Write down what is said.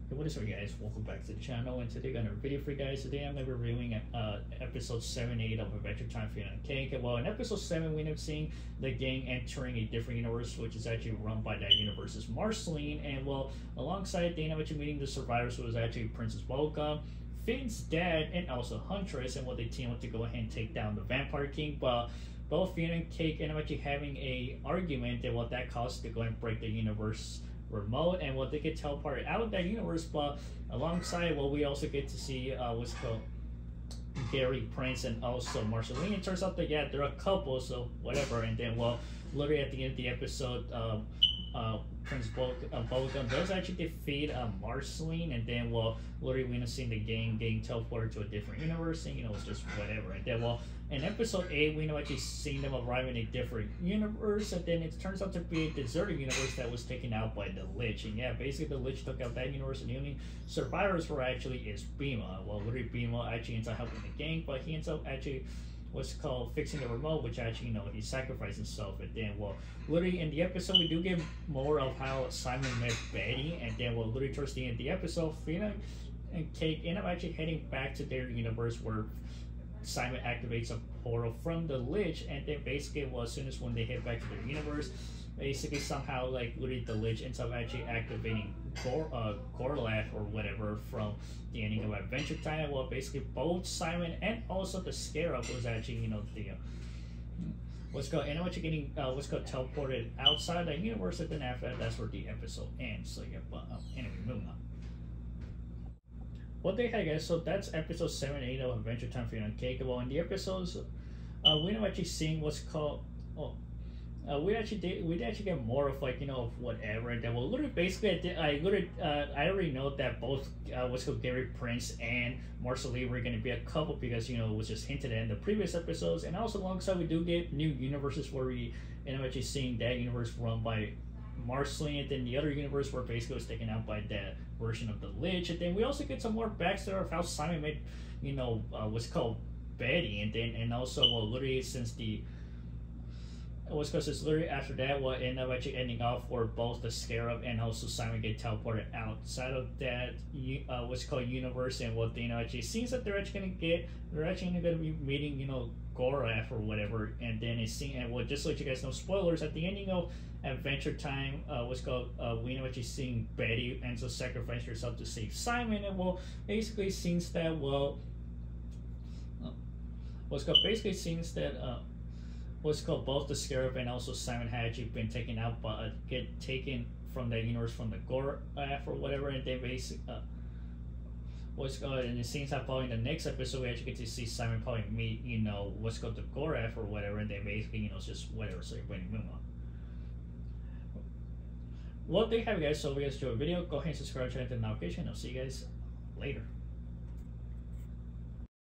Hey, what is up, guys? Welcome back to the channel, and today I'm gonna video for you guys. Today I'm gonna be reviewing episode 7-8 of Adventure Time Fiona and Cake. Well, in episode 7, we end up seeing the gang entering a different universe, which is actually run by that universe's Marceline, and well, alongside Dana, actually meeting the survivors, who was actually Princess Volga, Finn's dad, and also Huntress, and they team up to go ahead and take down the Vampire King. But both Fiona and Cake end up actually having a argument, and what that caused to go and break the universe remote, and they get teleported out of that universe. But alongside, we also get to see what's called Gary Prince and also Marceline. It turns out that they're a couple, so whatever. And then literally at the end of the episode, Prince Volga does actually defeat Marceline, and then literally we end up seeing the gang getting teleported to a different universe, and it's just whatever. And then in episode 8, we know actually seeing them arrive in a different universe, and then it turns out to be a deserted universe that was taken out by the Lich. And basically the Lich took out that universe, and the only survivors were actually is Bima. Literally Bima actually ends up helping the gang, but he ends up actually fixing the remote, which actually he sacrificed himself. And then literally in the episode we do get more of how Simon met Betty, and then literally towards the end of the episode, Fiona and Cake end up actually heading back to their universe, where Simon activates a portal from the Lich, and then basically as soon as when they head back to their universe, basically somehow literally the Lich ends up actually activating Gorlaf or whatever from the ending of Adventure Time. Basically both Simon and also the Scarab was actually the and what you're getting teleported outside that universe, and then after that, that's where the episode ends. So but anyway, moving on. What they had, guys, so that's episode 7-8 of Adventure Time Fiona and Cake. In the episodes, we don't actually seeing what's called we actually get more of of whatever. And then literally basically I already know that both what's called Gary Prince and Marceline were going to be a couple, because it was just hinted at in the previous episodes. And also alongside we do get new universes where we end up actually seeing that universe run by Marceline, and then the other universe where basically was taken out by that version of the Lich. And then we also get some more backstory of how Simon made what's called Betty, and also literally since the it's literally after that what ended up actually ending off where both the Scarab and also Simon get teleported outside of that what's called universe. And what actually seems that they're actually gonna be meeting Goraf or whatever. And then it seems, and just to let you guys know, spoilers, at the ending of Adventure Time, we know actually seeing Betty ends up sacrificing herself to save Simon. And basically seems that basically seems that both the Scarab and also Simon had actually been taken out, but get taken from that universe from the Goraf or whatever. And then basically and it seems that probably in the next episode we actually get to see Simon probably meet the Goraf or whatever. And then basically it's just whatever. So you're going to move on. Well, there you have it, guys. So if you guys enjoyed the video, go ahead and subscribe, turn on the notification. I'll see you guys later.